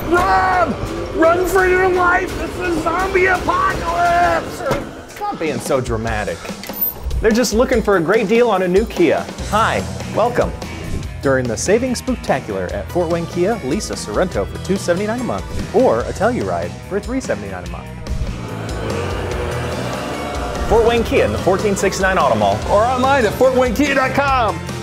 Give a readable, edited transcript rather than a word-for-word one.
Run! Run for your life! It's a zombie apocalypse! Stop being so dramatic. They're just looking for a great deal on a new Kia. Hi, welcome. During the Savings Spooktacular at Fort Wayne Kia, lease a Sorento for $279 a month or a Teluride for $379 a month. Fort Wayne Kia in the 1469 Automall Or online at fortwaynekia.com.